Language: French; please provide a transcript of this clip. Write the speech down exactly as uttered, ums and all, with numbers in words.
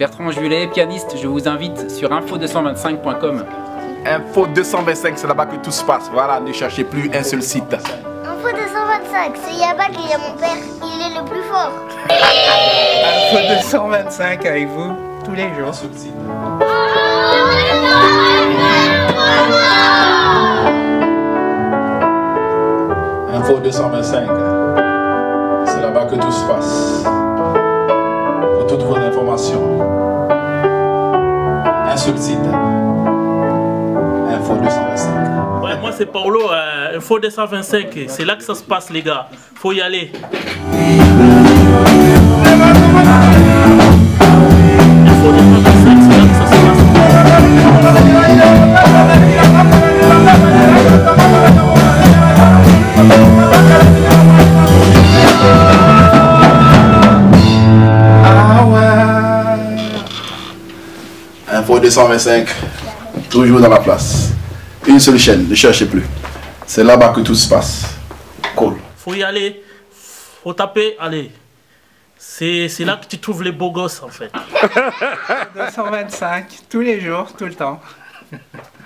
Bertrand Julet, pianiste, je vous invite sur info deux cent vingt-cinq point com. Info deux cent vingt-cinq, c'est là-bas que tout se passe. Voilà, ne cherchez plus un seul site. Info deux cent vingt-cinq, c'est là-bas qu'il y a mon père. Il est le plus fort. Info deux cent vingt-cinq avec vous tous les jours. Info deux cent vingt-cinq, c'est là-bas que tout se passe. Pour toutes vos informations, un seul site. Info deux cent vingt-cinq. Ouais, moi c'est Paolo, euh, Info deux cent vingt-cinq, c'est là que ça se passe les gars, faut y aller. Info deux cent vingt-cinq, c'est là que ça se passe. Ah ouais. Info deux cent vingt-cinq, toujours dans la place. Une seule chaîne, ne cherchez plus. C'est là-bas que tout se passe. Cool. Faut y aller, faut taper, allez. C'est là que tu trouves les beaux gosses en fait. deux cent vingt-cinq, tous les jours, tout le temps.